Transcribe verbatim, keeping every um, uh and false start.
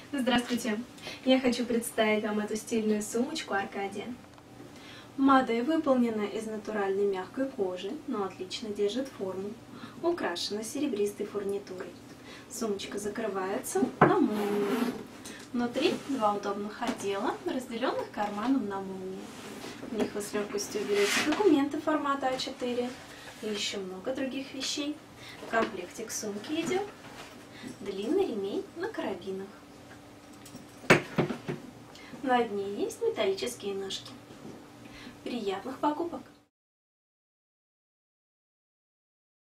Здравствуйте! Я хочу представить вам эту стильную сумочку Аркадия. Модель выполнена из натуральной мягкой кожи, но отлично держит форму. Украшена серебристой фурнитурой. Сумочка закрывается на молнию. Внутри два удобных отдела, разделенных карманом на молнии. В них вы с легкостью уберете документы формата а четыре и еще много других вещей. В комплекте к сумке идет длинный ремень на карабинах. На дне есть металлические ножки. Приятных покупок!